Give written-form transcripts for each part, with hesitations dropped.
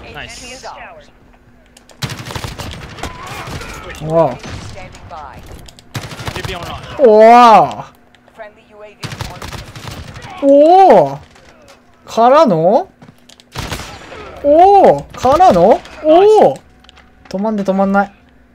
ナイス。 おお。 指をな。 おおからのおおからのおお止まんで止まんない。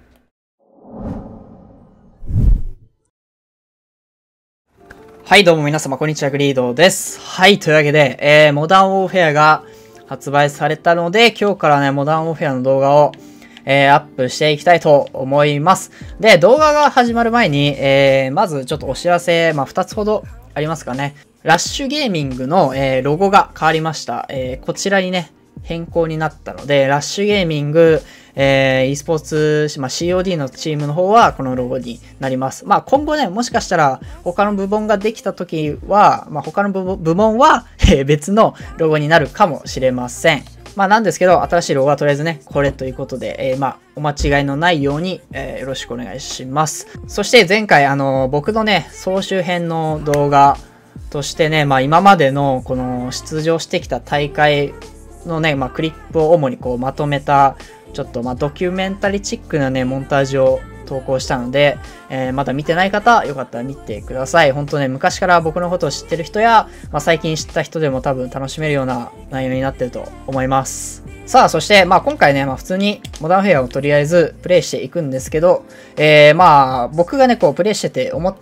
はい、どうも皆様、こんにちは、グリードです。はい、というわけで、モダンウォーフェアが発売されたので、今日からね、モダンウォーフェアの動画を、アップしていきたいと思います。で、動画が始まる前に、まずちょっとお知らせ、2つほどありますかね。ラッシュゲーミングの、ロゴが変わりました。こちらにね、変更になったので、ラッシュゲーミング、e スポーツ、COD のチームの方はこのロゴになります。今後ね、もしかしたら他の部門ができた時は、他の部門は別のロゴになるかもしれません。なんですけど、新しいロゴはとりあえずね、これということで、お間違いのないように、よろしくお願いします。そして前回、僕のね、総集編の動画としてね、今までのこの出場してきた大会のね、クリップを主にこうまとめた、ちょっとドキュメンタリーチックなね、モンタージュを投稿したので、まだ見てない方、よかったら見てください。本当ね、昔から僕のことを知ってる人や、最近知った人でも多分楽しめるような内容になってると思います。さあ、そして、今回ね、普通にモダンフェアをとりあえずプレイしていくんですけど、僕がね、こうプレイしてて思った、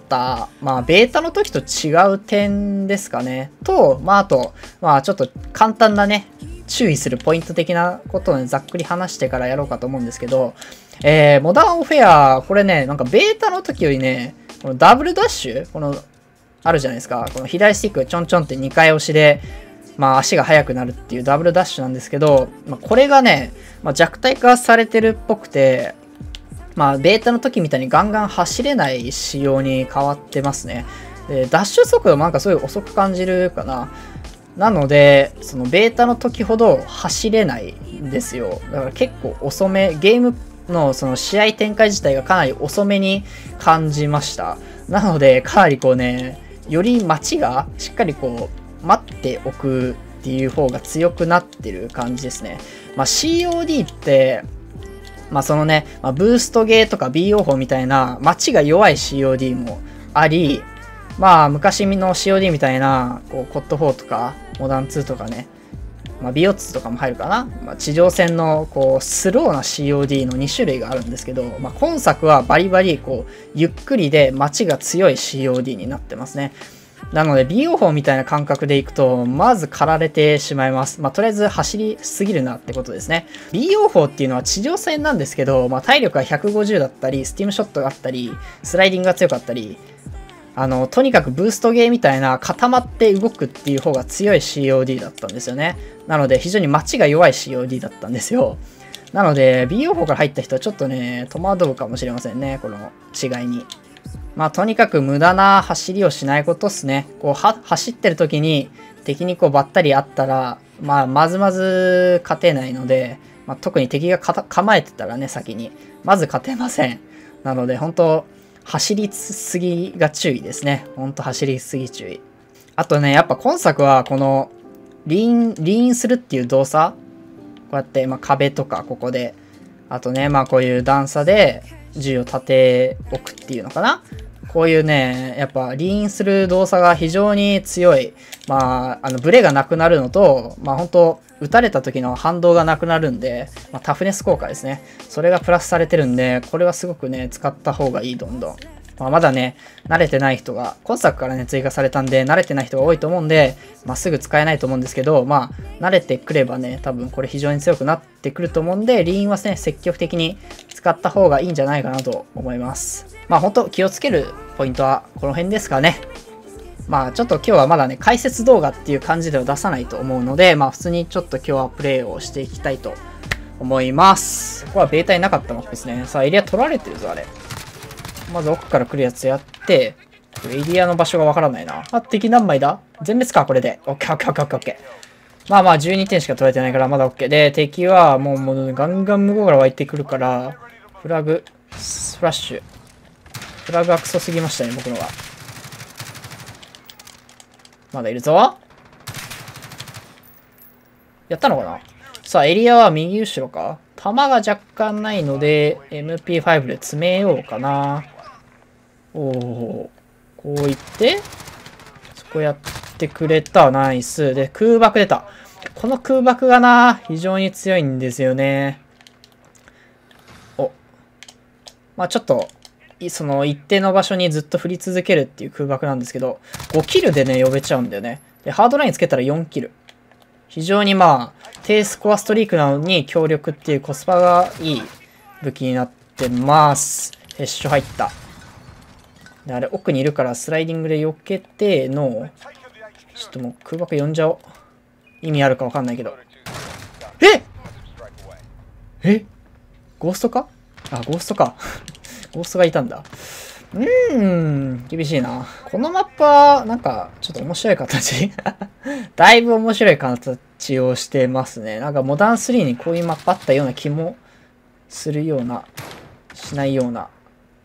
ベータの時と違う点ですかね。と、あと、ちょっと簡単なね、注意するポイント的なことをね、ざっくり話してからやろうかと思うんですけど、モダンオフェア、これね、なんかベータの時よりね、このダブルダッシュこの、あるじゃないですか。この左スティックちょんちょんって2回押しで、足が速くなるっていうダブルダッシュなんですけど、これがね、弱体化されてるっぽくて、ベータの時みたいにガンガン走れない仕様に変わってますね。で、ダッシュ速度もなんかすごい遅く感じるかな。なので、そのベータの時ほど走れないんですよ。だから結構遅め、ゲームのその試合展開自体がかなり遅めに感じました。なので、かなりこうね、より待ちがしっかりこう、待っておくっていう方が強くなってる感じですね。COD って、そのね、ブーストゲーとか BO 砲みたいな待ちが弱い COD もあり、昔の COD みたいな、こう、コッド4とか、モダン2とかね、BO2 とかも入るかな。地上戦の、こう、スローな COD の2種類があるんですけど、今作はバリバリ、こう、ゆっくりで待ちが強い COD になってますね。なので、BO 砲みたいな感覚でいくと、まず駆られてしまいます。とりあえず走りすぎるなってことですね。BO 砲っていうのは地上戦なんですけど、体力が150だったり、スティームショットがあったり、スライディングが強かったり、とにかくブーストゲーみたいな固まって動くっていう方が強い COD だったんですよね。なので非常に待ちが弱い COD だったんですよ。なので BO 砲から入った人はちょっとね、戸惑うかもしれませんね、この違いに。とにかく無駄な走りをしないことっすね。こう走ってる時に敵にこうばったりあったら、まずまず勝てないので、特に敵が構えてたらね、先に。まず勝てません。なので本当走りすぎが注意ですね。ほんと走りすぎ注意。あとね、やっぱ今作はこのリーンするっていう動作、こうやって壁とかここで、あとね、こういう段差で銃を立て置くっていうのかな。こういうね、やっぱリーンする動作が非常に強い。ブレがなくなるのと、本当撃たれた時の反動がなくなるんで、タフネス効果ですね。それがプラスされてるんで、これはすごくね、使った方がいい、どんどん。まだね、慣れてない人が、今作からね、追加されたんで、慣れてない人が多いと思うんで、すぐ使えないと思うんですけど、慣れてくればね、多分これ非常に強くなってくると思うんで、リーンはね、積極的に使った方がいいんじゃないかなと思います。本当気をつけるポイントはこの辺ですかね。ちょっと今日はまだね、解説動画っていう感じでは出さないと思うので、普通にちょっと今日はプレイをしていきたいと思います。ここはベータになかったマップですね。さあ、エリア取られてるぞ、あれ。まず奥から来るやつやって、エリアの場所がわからないな。敵何枚だ？全滅か、これで。オッケーオッケーオッケーオッケー。12点しか取られてないからまだオッケー。で、敵はもうガンガン向こうから湧いてくるから、フラグ、スプラッシュ。フラグがクソすぎましたね、僕のが。まだいるぞ。やったのかな？ さあ、エリアは右後ろか。弾が若干ないので、MP5 で詰めようかな。おお、こういって、そこやってくれた。ナイス。で、空爆出た。この空爆がな、非常に強いんですよね。お。まあちょっと、その一定の場所にずっと振り続けるっていう空爆なんですけど、5キルでね、呼べちゃうんだよね。で、ハードラインつけたら4キル。非常にまあ、低スコアストリークなのに強力っていうコスパがいい武器になってます。ヘッシュ入った。で、あれ奥にいるからスライディングで避けての、ちょっともう空爆呼んじゃおう。意味あるかわかんないけど。えゴーストかあ、ゴーストか。ゴーストがいたんだ。厳しいな。このマップは、なんか、ちょっと面白い形だいぶ面白い形をしてますね。なんか、モダン3にこういうマップあったような気もするような、しないような。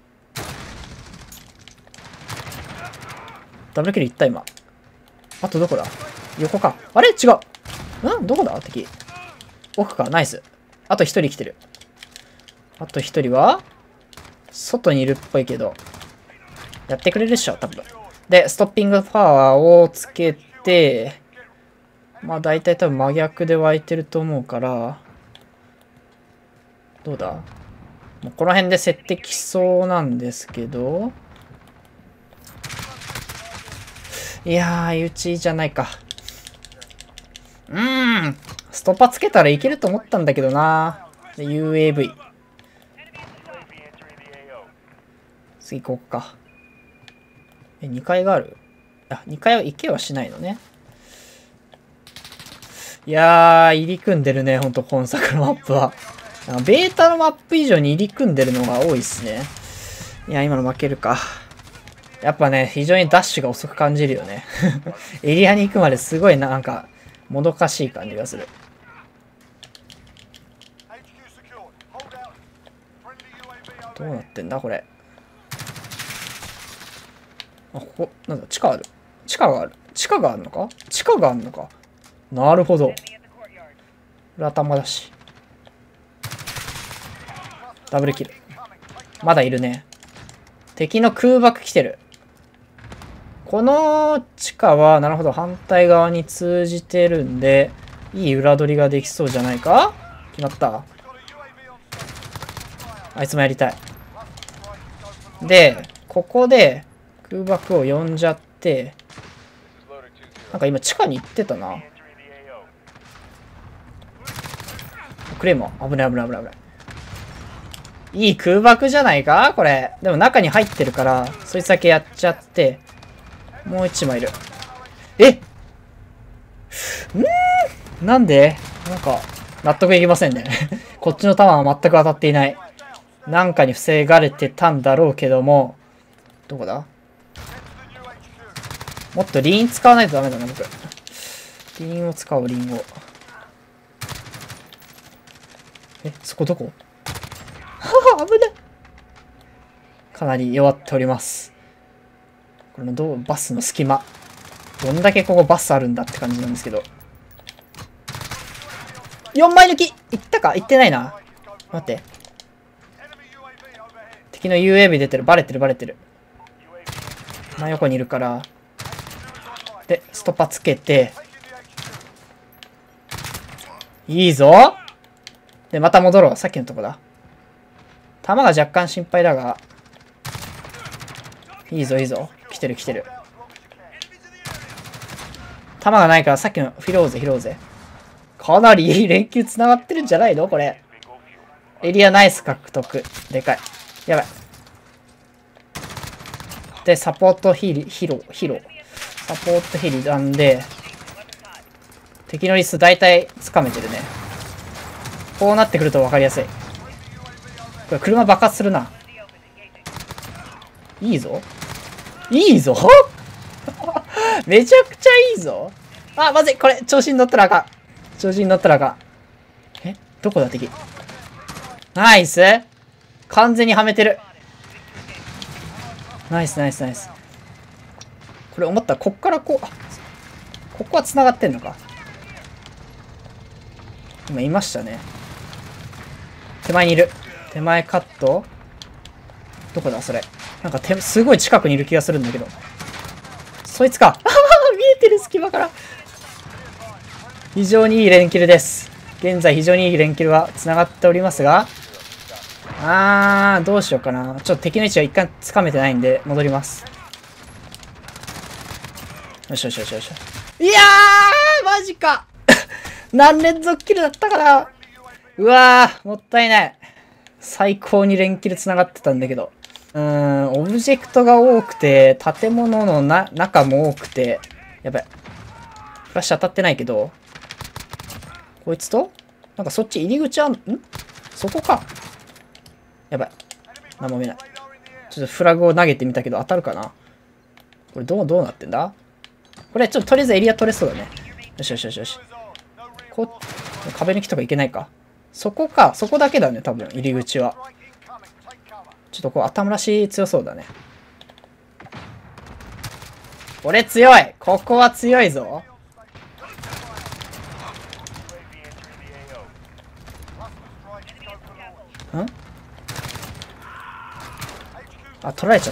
ダブルキルいった今。あとどこだ横か。あれ違う。どこだ敵。奥か。ナイス。あと一人来てる。あと一人は外にいるっぽいけど。やってくれるっしょ、多分。で、ストッピングパワーをつけて、まあ大体多分真逆で湧いてると思うから、どうだもうこの辺で競ってきそうなんですけど、いやー、うちじゃないか。ストパつけたらいけると思ったんだけどな。で、UAV。次行こうか。2階がある？あ、2階は行けはしないのね。いやー、入り組んでるね、ほんと今作のマップは。ベータのマップ以上に入り組んでるのが多いっすね。いや、今の負けるか。やっぱね、非常にダッシュが遅く感じるよね。エリアに行くまですごいなんか、もどかしい感じがする。どうなってんだ、これ。あ、ここ、なんだ、地下ある。地下がある。地下があるのか？地下があるのか。なるほど。これ頭だし。ダブルキル。まだいるね。敵の空爆来てる。この地下は、なるほど、反対側に通じてるんで、いい裏取りができそうじゃないか？決まった。あいつもやりたい。で、ここで空爆を呼んじゃって、なんか今地下に行ってたな。クレーマー。危ない危ない危ない危ない。いい空爆じゃないかこれ。でも中に入ってるから、そいつだけやっちゃって、もう一枚いる。なんでなんか、納得いきませんね。こっちの弾は全く当たっていない。なんかに防がれてたんだろうけども、どこだもっとリン使わないとダメだな、僕。リンを使おう、リンを。そこどこはぁ、危ない。かなり弱っております。これのバスの隙間。どんだけここバスあるんだって感じなんですけど。4枚抜きいったかいってないな。待って。敵の UAV 出てる。バレてるバレてる。真横にいるから。で、ストパつけて。いいぞ。で、また戻ろう。さっきのとこだ。弾が若干心配だが。いいぞいいぞ。来てる来てる。弾がないからさっきの拾おうぜ拾おうぜ。かなりいい連休繋がってるんじゃないのこれ。エリアナイス獲得。でかい。やばい。で、サポートヒロ。サポートヒリなんで、敵のリス大体つかめてるね。こうなってくると分かりやすい。これ車爆発するな。いいぞ。いいぞめちゃくちゃいいぞ。あ、まずい。これ、調子に乗ったらあかん。調子に乗ったらあかん。どこだ敵。ナイス。完全にはめてる。ナイスナイスナイス。これ思ったら、こっからこう、ここは繋がってんのか。 今いましたね。手前にいる。手前カット。どこだそれ。なんかすごい近くにいる気がするんだけど。そいつか。見えてる隙間から。非常にいい連キルです。現在非常にいい連キルは繋がっておりますが。どうしようかな。ちょっと敵の位置を一回つかめてないんで、戻ります。よしよしよしよし。いやーマジか何連続キルだったかな。うわーもったいない。最高に連キル繋がってたんだけど。オブジェクトが多くて、建物の中も多くて、やばい。フラッシュ当たってないけど、こいつとなんかそっち入り口そこか。やばい。何も見えない。ちょっとフラグを投げてみたけど当たるかな。これどうなってんだこれちょっととりあえずエリア取れそうだね。よしよしよしよし。壁抜きとかいけないか。そこか。そこだけだね、多分、入り口は。ちょっとこう、頭らし強そうだね。これ強い！ここは強いぞ。取られちゃった。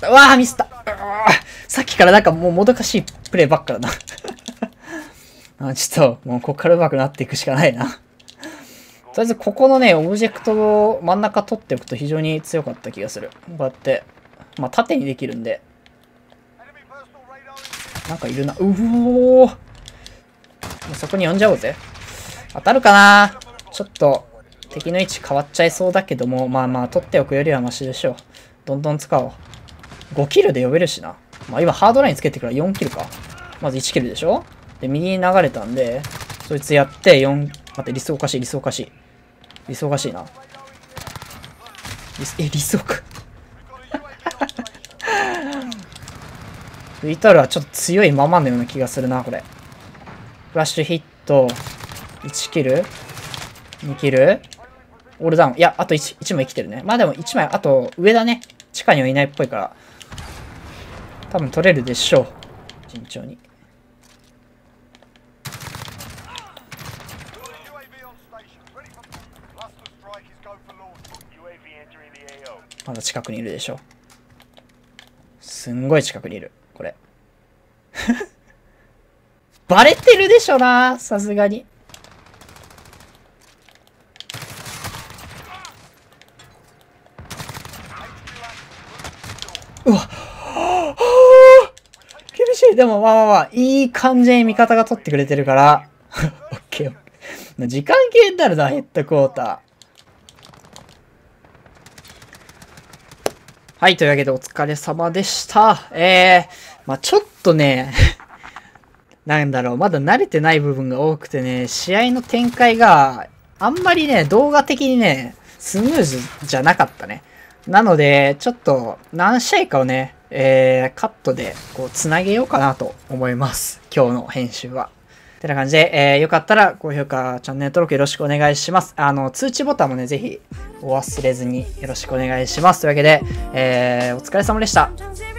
うわーミスった。さっきからなんかもうもどかしいプレイばっかだな。ちょっと、もうこっから上手くなっていくしかないな。とりあえずここのね、オブジェクトを真ん中取っておくと非常に強かった気がする。こうやって、まあ縦にできるんで。なんかいるな。うおー。そこに呼んじゃおうぜ。当たるかな？ちょっと、敵の位置変わっちゃいそうだけども、まあまあ取っておくよりはマシでしょう。どんどん使おう。5キルで呼べるしな。まあ今ハードラインつけてから4キルか。まず1キルでしょ？で、右に流れたんで、そいつやって待って、リスおかしいな。リスオか。VTR はちょっと強いままのような気がするな、これ。フラッシュヒット、1キル ?2 キルオールダウン。いや、あと 1枚生きてるね。まあでも1枚、あと上だね。地下にはいないっぽいから。多分取れるでしょう。慎重に。まだ近くにいるでしょ。すんごい近くにいる。これ。バレてるでしょな、さすがに。うわ。厳しい。でもまあ、いい感じに味方が取ってくれてるから。オッケー。時間系になるな、ヘッドクォーター。はい、というわけでお疲れ様でした。まあちょっとね、なんだろう、まだ慣れてない部分が多くてね、試合の展開があんまりね、動画的にね、スムーズじゃなかったね。なので、ちょっと何試合かをね、カットでこう繋げようかなと思います。今日の編集は。てな感じで、よかったら高評価、チャンネル登録よろしくお願いします。通知ボタンもね、ぜひお忘れずによろしくお願いします。というわけで、お疲れ様でした。